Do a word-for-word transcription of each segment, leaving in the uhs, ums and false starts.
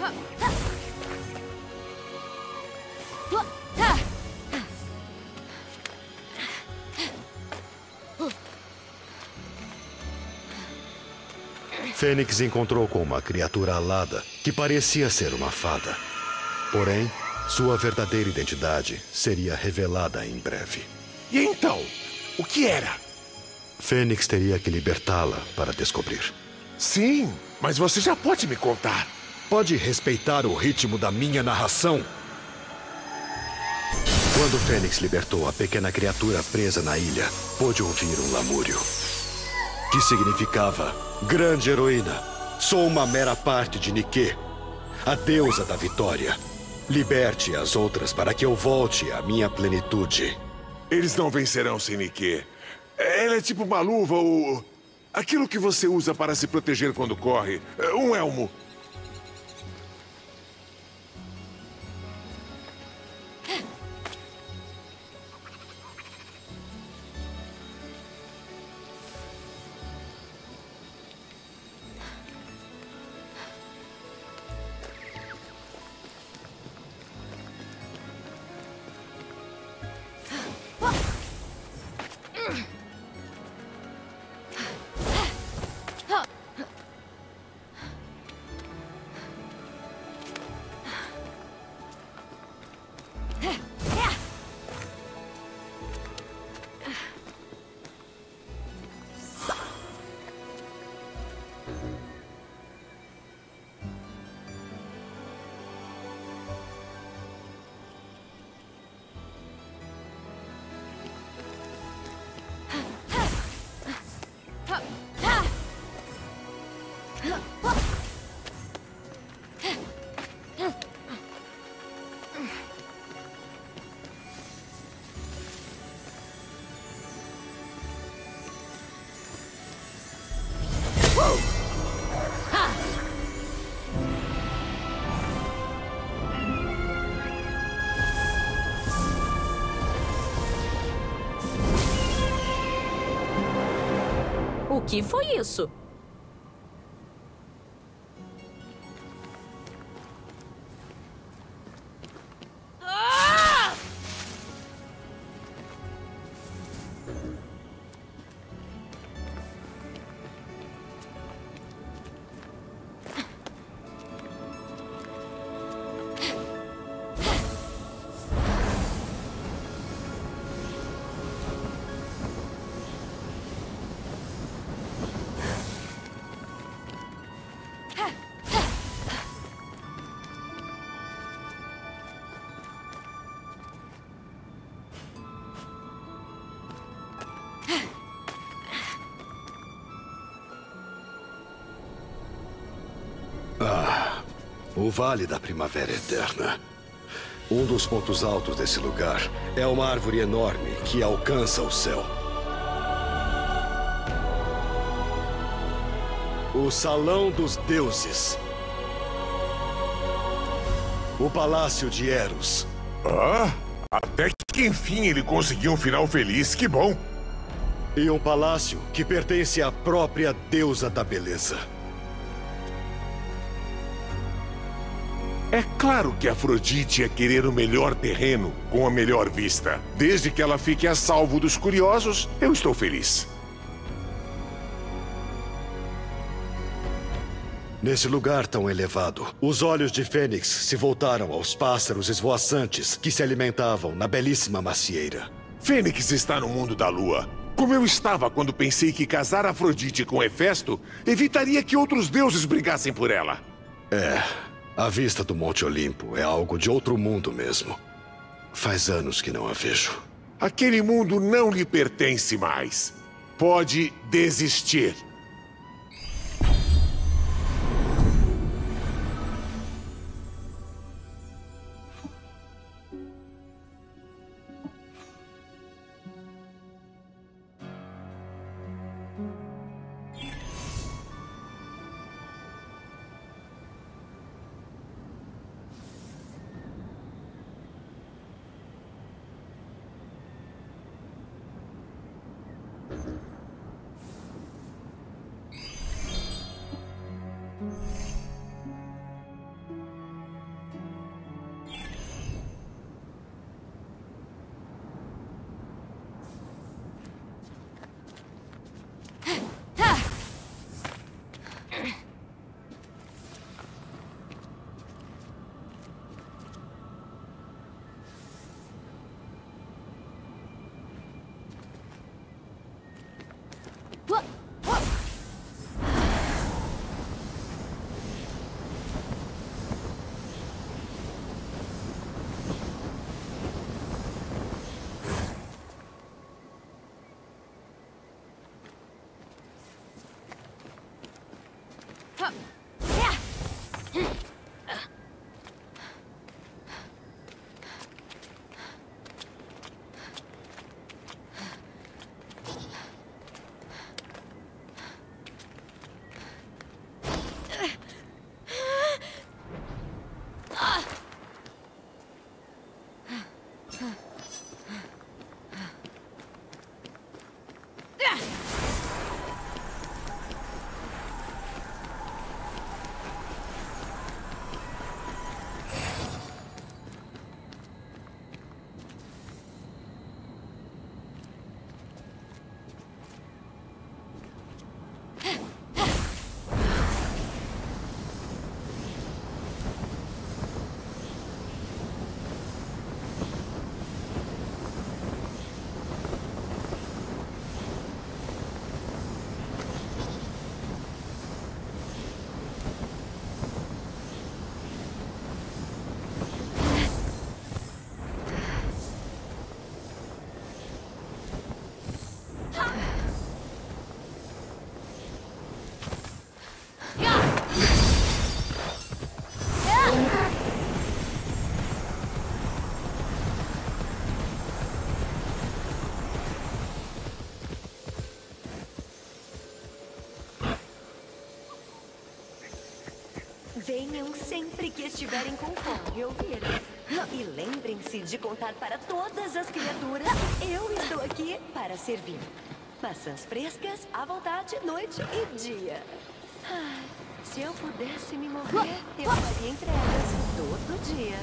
Fênix encontrou com uma criatura alada que parecia ser uma fada. Porém, sua verdadeira identidade seria revelada em breve. E então? O que era? Fênix teria que libertá-la para descobrir. Sim, mas você já pode me contar. Pode respeitar o ritmo da minha narração? Quando Fênix libertou a pequena criatura presa na ilha, pôde ouvir um lamúrio. Que significava: grande heroína, sou uma mera parte de Nike, a deusa da vitória. Liberte as outras para que eu volte à minha plenitude. Eles não vencerão sem Nike. Ela é tipo uma luva ou... aquilo que você usa para se proteger quando corre. Um elmo. O que foi isso? Ah, o Vale da Primavera Eterna. Um dos pontos altos desse lugar é uma árvore enorme que alcança o céu. O Salão dos Deuses. O Palácio de Eros. Ah, até que enfim ele conseguiu um final feliz, que bom! E um palácio que pertence à própria deusa da beleza. É claro que Afrodite ia querer o melhor terreno, com a melhor vista. Desde que ela fique a salvo dos curiosos, eu estou feliz. Nesse lugar tão elevado, os olhos de Fênix se voltaram aos pássaros esvoaçantes que se alimentavam na belíssima macieira. Fênix está no mundo da lua. Como eu estava quando pensei que casar Afrodite com Hefesto evitaria que outros deuses brigassem por ela. É... A vista do Monte Olimpo é algo de outro mundo mesmo. Faz anos que não a vejo. Aquele mundo não lhe pertence mais. Pode desistir. Venham sempre que estiverem com fome, ouviram? E lembrem-se de contar para todas as criaturas que eu estou aqui para servir. Maçãs frescas, à vontade, noite e dia. Ah, se eu pudesse me mover, eu faria entregas todo dia.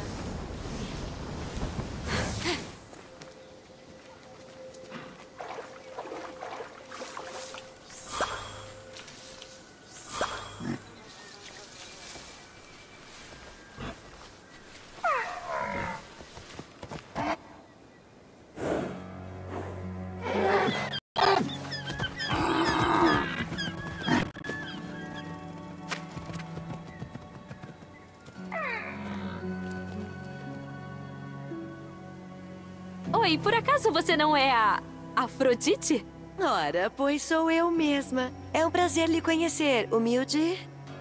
Oi, por acaso você não é a Afrodite? Ora, pois sou eu mesma. É um prazer lhe conhecer, humilde.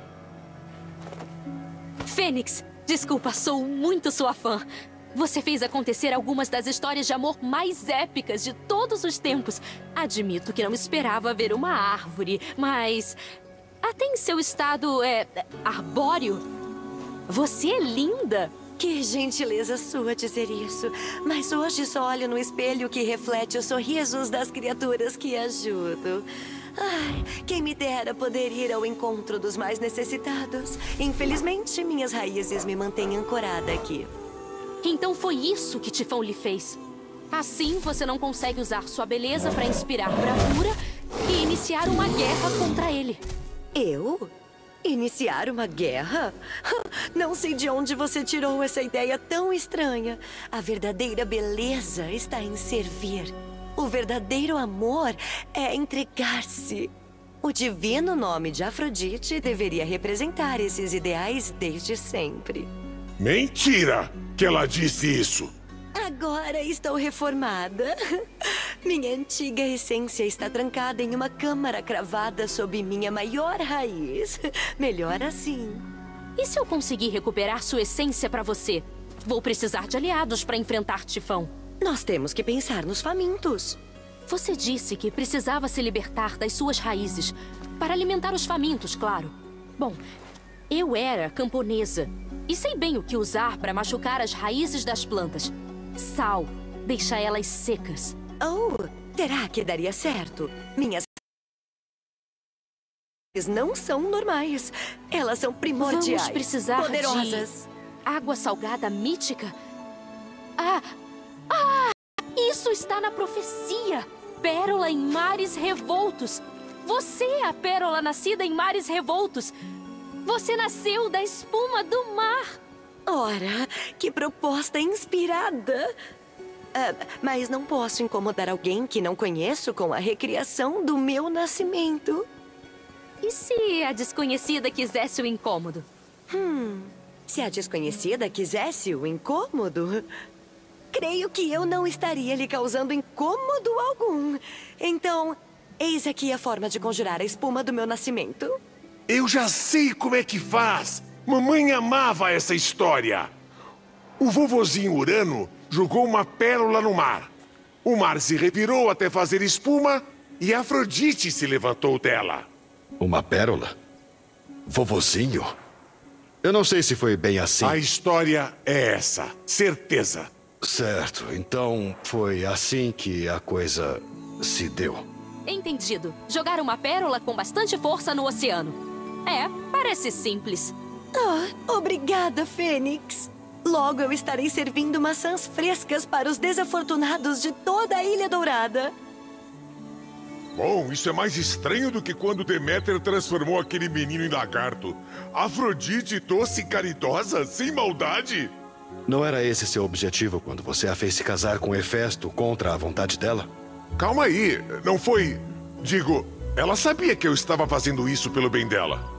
Fênix, desculpa, sou muito sua fã. Você fez acontecer algumas das histórias de amor mais épicas de todos os tempos. Admito que não esperava ver uma árvore, mas até em seu estado é arbóreo, você é linda. Que gentileza sua dizer isso. Mas hoje só olho no espelho que reflete os sorrisos das criaturas que ajudo. Ai, quem me dera poder ir ao encontro dos mais necessitados. Infelizmente, minhas raízes me mantêm ancorada aqui. Então foi isso que Tifão lhe fez. Assim, você não consegue usar sua beleza para inspirar bravura e iniciar uma guerra contra ele. Eu? Iniciar uma guerra? Não sei de onde você tirou essa ideia tão estranha. A verdadeira beleza está em servir. O verdadeiro amor é entregar-se. O divino nome de Afrodite deveria representar esses ideais desde sempre. Mentira que ela disse isso! Agora estou reformada. Minha antiga essência está trancada em uma câmara cravada sob minha maior raiz. Melhor assim. E se eu conseguir recuperar sua essência para você? Vou precisar de aliados para enfrentar Tifão. Nós temos que pensar nos famintos. Você disse que precisava se libertar das suas raízes. Para alimentar os famintos, claro. Bom, eu era camponesa. E sei bem o que usar para machucar as raízes das plantas. Sal. Deixa elas secas. Oh, terá que daria certo. Minhas não são normais. Elas são primordiais. Vamos precisar poderosas. de água salgada mítica? Ah! Ah! Isso está na profecia! Pérola em mares revoltos. Você é a pérola nascida em mares revoltos. Você nasceu da espuma do mar. Ora, que proposta inspirada! Uh, mas não posso incomodar alguém que não conheço com a recriação do meu nascimento. E se a desconhecida quisesse o incômodo? Hum, se a desconhecida quisesse o incômodo, creio que eu não estaria lhe causando incômodo algum. Então, eis aqui a forma de conjurar a espuma do meu nascimento. Eu já sei como é que faz. Mamãe amava essa história. O vovozinho Urano jogou uma pérola no mar. O mar se revirou até fazer espuma e Afrodite se levantou dela. Uma pérola? Vovozinho? Eu não sei se foi bem assim. A história é essa, certeza. Certo, então foi assim que a coisa se deu. Entendido. Jogar uma pérola com bastante força no oceano. É, parece simples. Ah, obrigada, Fênix. Logo eu estarei servindo maçãs frescas para os desafortunados de toda a Ilha Dourada. Bom, isso é mais estranho do que quando Deméter transformou aquele menino em lagarto. Afrodite doce e caridosa, sem maldade. Não era esse seu objetivo quando você a fez se casar com Hefesto contra a vontade dela? Calma aí, não foi... Digo, ela sabia que eu estava fazendo isso pelo bem dela.